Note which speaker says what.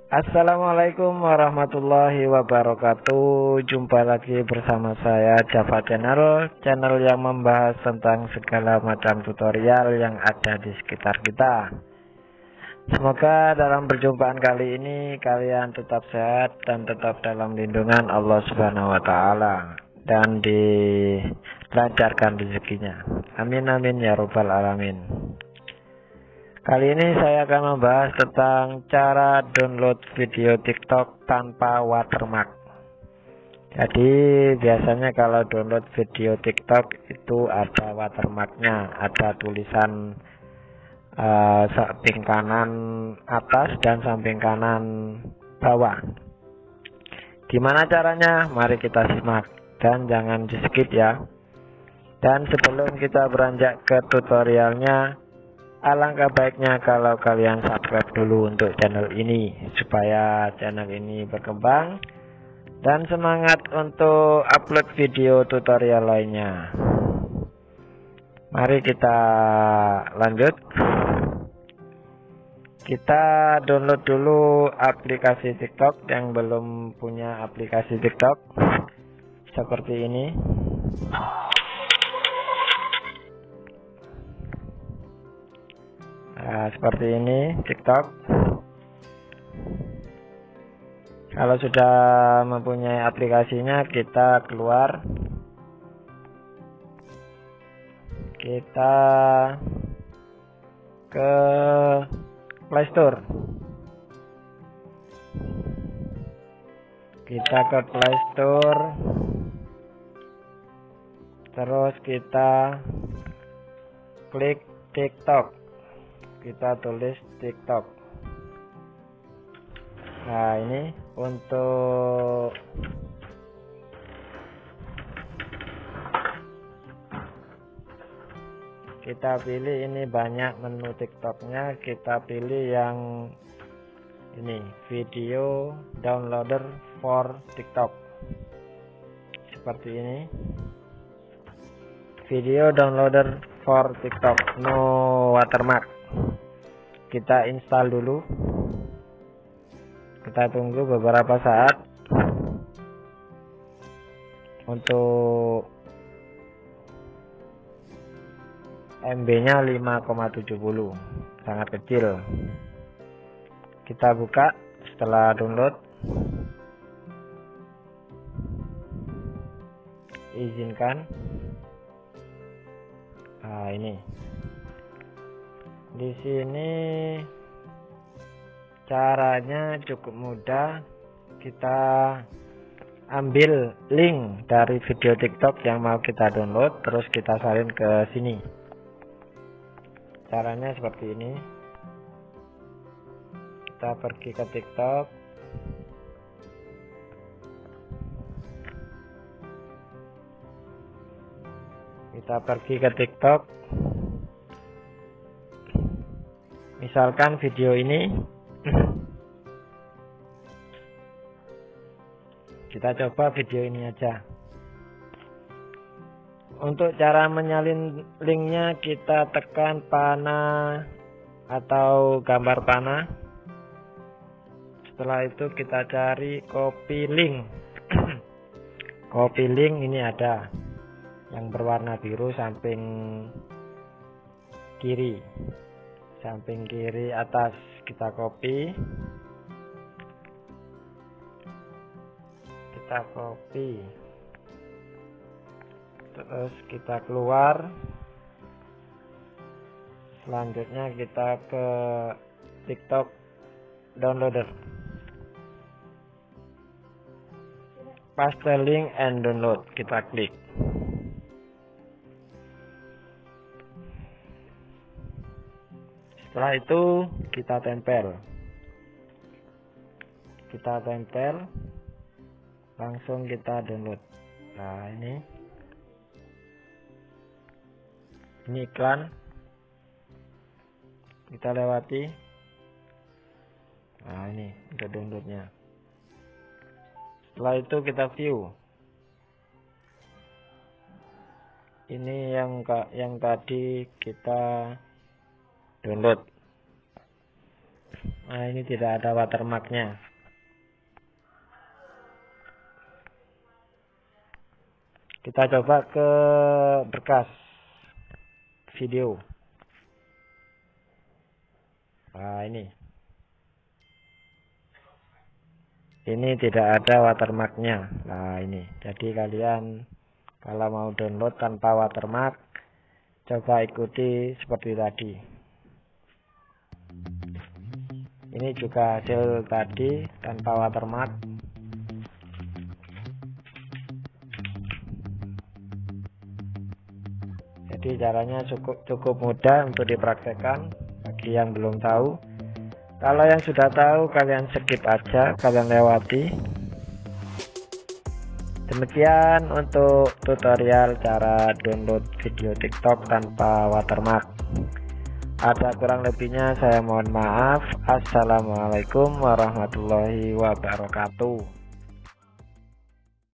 Speaker 1: Assalamualaikum warahmatullahi wabarakatuh. Jumpa lagi bersama saya Java Channel yang membahas tentang segala macam tutorial yang ada di sekitar kita. Semoga dalam perjumpaan kali ini kalian tetap sehat dan tetap dalam lindungan Allah Subhanahu wa taala dan dilancarkan rezekinya. Amin amin ya robbal alamin. Kali ini saya akan membahas tentang cara download video TikTok tanpa watermark. Jadi biasanya kalau download video TikTok itu ada watermarknya, ada tulisan samping kanan atas dan samping kanan bawah. Gimana caranya? Mari kita simak dan jangan di skip ya. Dan sebelum kita beranjak ke tutorialnya, alangkah baiknya kalau kalian subscribe dulu untuk channel ini supaya channel ini berkembang dan semangat untuk upload video tutorial lainnya. Mari kita lanjut. Kita download dulu aplikasi TikTok yang belum punya aplikasi TikTok seperti ini. Nah, seperti ini TikTok. Kalau sudah mempunyai aplikasinya, kita keluar. Kita ke Play Store. Kita ke Play Store. Terus kita klik TikTok. Kita tulis TikTok. Nah, ini untuk kita pilih, ini banyak menu TikToknya. Kita pilih yang ini, video downloader for TikTok. Seperti ini. Video downloader for TikTok, no watermark. Kita install dulu. Kita tunggu beberapa saat. Untuk MB-nya 5,70, sangat kecil. Kita buka setelah download. Izinkan. Nah, ini. Di sini caranya cukup mudah. Kita ambil link dari video TikTok yang mau kita download, terus kita salin ke sini. Caranya seperti ini. Kita pergi ke TikTok. Kita pergi ke TikTok. Misalkan video ini. Kita coba video ini aja. Untuk cara menyalin linknya, kita tekan panah atau gambar panah. Setelah itu kita cari copy link. Copy link ini ada yang berwarna biru samping kiri. Samping kiri atas, kita copy. Kita copy. Terus kita keluar. Selanjutnya kita ke TikTok downloader. Paste link and download. Kita klik. Setelah itu kita tempel. Kita tempel. Langsung kita download. Nah, ini iklan. Kita lewati. Nah, ini udah downloadnya. Setelah itu kita view. Ini yang tadi kita download. Nah, ini tidak ada watermarknya. Kita coba ke berkas video. Nah, ini tidak ada watermarknya. Nah, ini jadi kalian kalau mau download tanpa watermark, coba ikuti seperti tadi. Ini juga hasil tadi tanpa watermark. Jadi caranya cukup mudah untuk dipraktekkan bagi yang belum tahu. Kalau yang sudah tahu, kalian skip aja, kalian lewati. Demikian untuk tutorial cara download video TikTok tanpa watermark. Ada kurang lebihnya saya mohon maaf. Assalamualaikum warahmatullahi wabarakatuh.